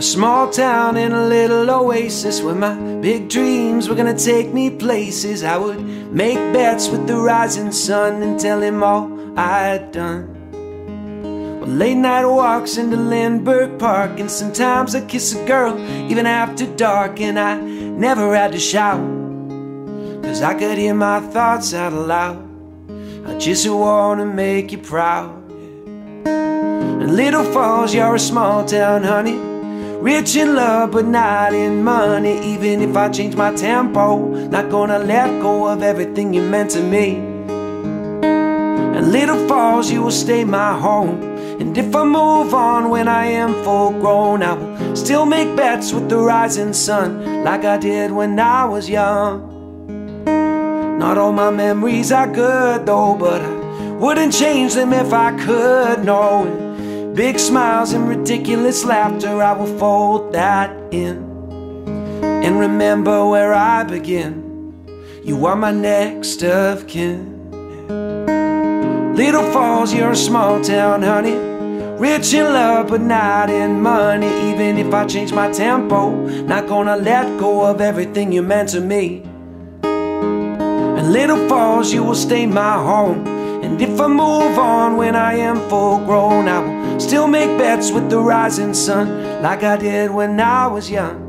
small town in a little oasis where my big dreams were gonna take me places. I would make bets with the rising sun and tell him all I'd done. Well, late night walks into Lindbergh Park, and sometimes I'd kiss a girl even after dark. And I never had to shout, 'cause I could hear my thoughts out loud. I just wanna make you proud. And Little Falls, you're a small town, honey, rich in love but not in money. Even if I change my tempo, not gonna let go of everything you meant to me. And Little Falls, you will stay my home. And if I move on when I am full grown, I will still make bets with the rising sun, like I did when I was young. Not all my memories are good though, but I wouldn't change them if I could, no. Big smiles and ridiculous laughter, I will fold that in and remember where I begin. You are my next of kin. Little Falls, you're a small town, honey, rich in love but not in money. Even if I change my tempo, not gonna let go of everything you meant to me. And Little Falls, you will stay my home. And if I move on when I am full grown, I will still make bets with the rising sun, like I did when I was young.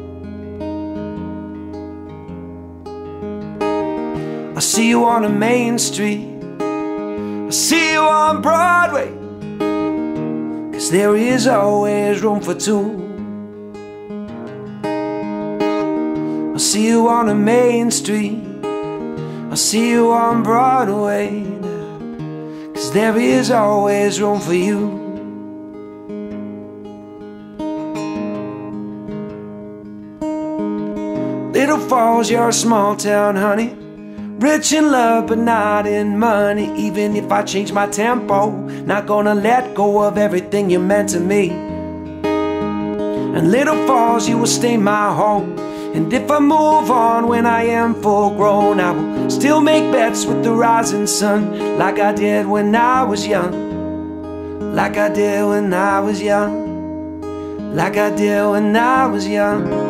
I see you on a main street, I see you on Broadway, 'cause there is always room for two. I see you on a main street, I see you on Broadway, 'cause there is always room for you. Little Falls, you're a small town, honey, rich in love but not in money. Even if I change my tempo, not gonna let go of everything you meant to me. And Little Falls, you will stay my home. And if I move on when I am full grown, I will still make bets with the rising sun, like I did when I was young. Like I did when I was young. Like I did when I was young.